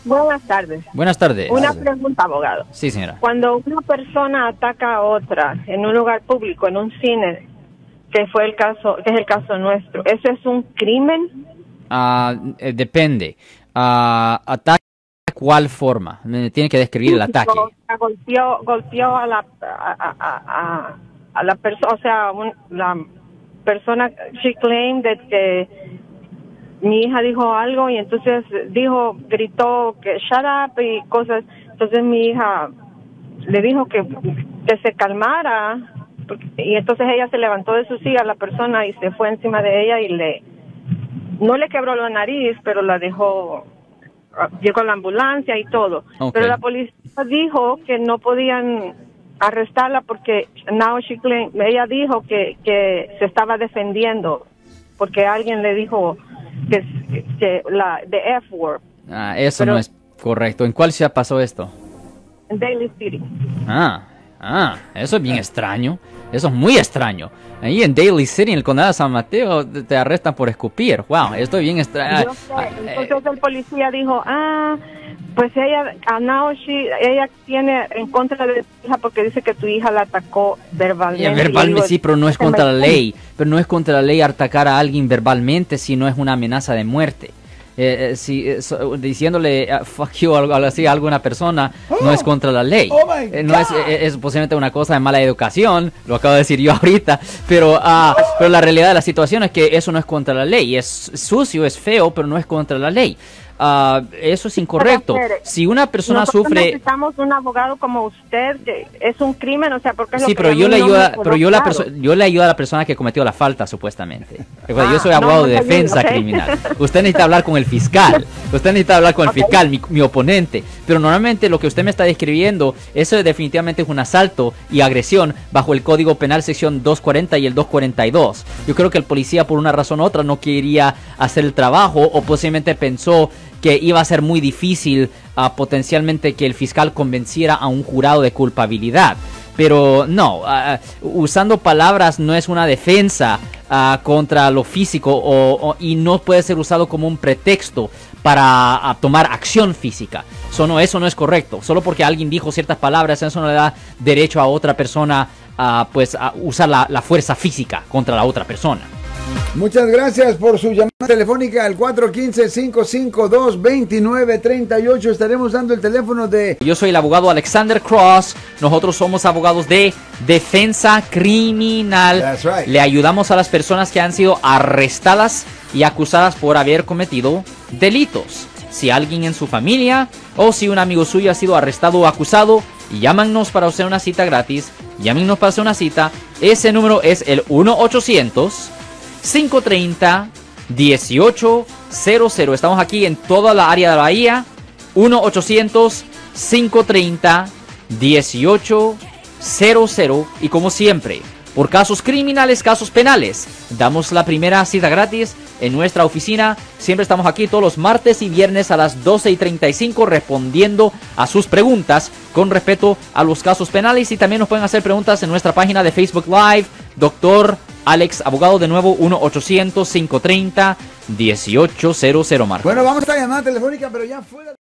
Buenas tardes. Buenas tardes. Una pregunta, abogado. Sí, señora. Cuando una persona ataca a otra en un lugar público, en un cine, que fue el caso, que es el caso nuestro, ¿eso es un crimen? Depende. ¿Ataque de cuál forma? Me tiene que describir el ataque. Golpeó a la persona, o sea, la persona, she claimed de que mi hija dijo algo y entonces gritó que shut up y cosas. Entonces mi hija le dijo que se calmara y entonces ella se levantó de su silla, la persona, y se fue encima de ella y no le quebró la nariz, pero la dejó, llegó la ambulancia y todo. Okay. Pero la policía dijo que no podían arrestarla porque ella dijo que se estaba defendiendo porque alguien le dijo que la de F-word. Eso no es correcto. ¿En cuál ciudad pasó esto? En Daly City. Eso es bien extraño. Eso es muy extraño. Ahí en Daly City, en el condado de San Mateo, te arrestan por escupir. Wow, esto es bien extraño. Entonces el policía dijo, pues ella tiene en contra de tu hija porque dice que tu hija la atacó verbalmente. Verbalmente sí, pero no es contra la ley. Pero no es contra la ley atacar a alguien verbalmente si no es una amenaza de muerte. Diciéndole fuck you o algo así a alguna persona no es contra la ley. No es posiblemente una cosa de mala educación, lo acabo de decir yo ahorita, pero la realidad de la situación es que eso no es contra la ley. Es sucio, es feo, pero no es contra la ley. Eso es incorrecto. Si una persona sufre, necesitamos un abogado como usted, que es un crimen, o sea, porque es sí, lo pero que yo le ayudo a la persona que cometió la falta, supuestamente. Yo soy abogado de defensa criminal. Usted necesita hablar con el fiscal. Mi oponente. Pero normalmente lo que usted me está describiendo, eso definitivamente es un asalto y agresión bajo el Código Penal sección 240 y el 242. Yo creo que el policía por una razón u otra no quería hacer el trabajo o posiblemente pensó que iba a ser muy difícil potencialmente que el fiscal convenciera a un jurado de culpabilidad. Pero no, usando palabras no es una defensa contra lo físico y no puede ser usado como un pretexto para tomar acción física. Eso no es correcto. Solo porque alguien dijo ciertas palabras, eso no le da derecho a otra persona a usar la fuerza física contra la otra persona. Muchas gracias por su llamada telefónica al 415-552-2938. Estaremos dando el teléfono de... Yo soy el abogado Alexander Cross. Nosotros somos abogados de defensa criminal. That's right. Le ayudamos a las personas que han sido arrestadas y acusadas por haber cometido delitos. Si alguien en su familia o si un amigo suyo ha sido arrestado o acusado, llámanos para hacer una cita gratis. Llámenos para hacer una cita. Ese número es el 1-800-530-1800. Estamos aquí en toda la área de la Bahía. 1-800-530-1800. Y como siempre, por casos criminales, casos penales, damos la primera cita gratis en nuestra oficina. Siempre estamos aquí todos los martes y viernes a las 12:35 respondiendo a sus preguntas con respecto a los casos penales. Y también nos pueden hacer preguntas en nuestra página de Facebook Live, Doctor Alex Abogado, de nuevo 1-800-530-1800, Marco. Bueno, vamos a esta llamada telefónica, pero ya fuera...